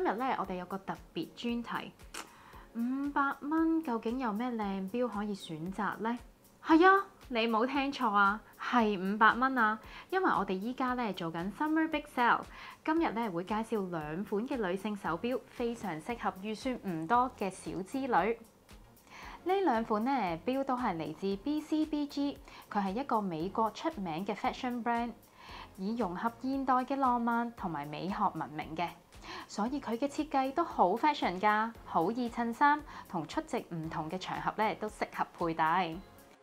日咧，我哋有個特別專題，500蚊究竟有咩靚錶可以選擇呢？係啊，你冇聽錯啊，係500蚊啊！因為我哋依家咧做緊 Summer Big Sale， 今日咧會介紹2款嘅女性手錶，非常適合預算唔多嘅小資女。呢2款咧錶都係嚟自 BCBG， 佢係一個美國出名嘅 fashion brand， 以融合現代嘅浪漫同埋美學聞名嘅，所以佢嘅設計都好 fashion 㗎，好易襯衫，同出席唔同嘅場合咧都適合佩戴。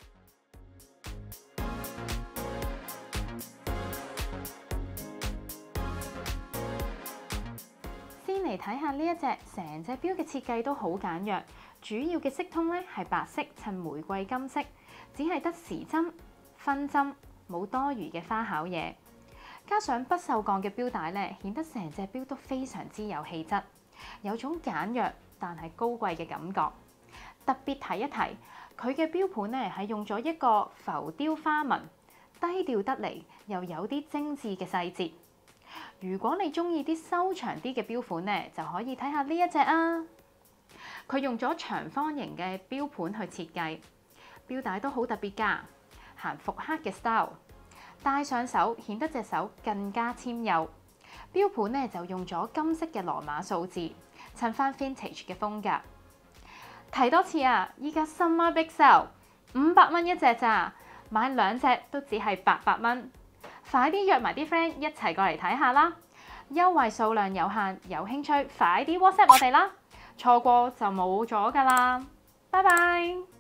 先嚟睇下呢一隻，成隻錶嘅設計都好簡約，主要嘅色通咧係白色襯玫瑰金色，只係得時針、分針，冇多餘嘅花巧嘢。加上不鏽鋼嘅錶帶咧，顯得成隻錶都非常之有氣質，有種簡約但係高貴嘅感覺。特別提一提，佢嘅錶盤咧係用咗一個浮雕花紋，低調得嚟又有啲精緻嘅細節。如果你中意啲修長啲嘅錶款咧，就可以睇下呢一隻啊！佢用咗長方形嘅錶盤去設計，錶帶都好特別㗎，行復刻嘅 style。戴上手顯得隻手更加纖幼，錶盤咧就用咗金色嘅羅馬數字，襯翻 vintage 嘅風格。提多次啊，依家 Summer Big Sale 500蚊一隻咋，買2隻都只係800蚊。快啲約埋啲 friend 一齊過嚟睇下啦！優惠數量有限，有興趣快啲 WhatsApp 我哋啦，錯過就冇咗㗎啦。拜拜。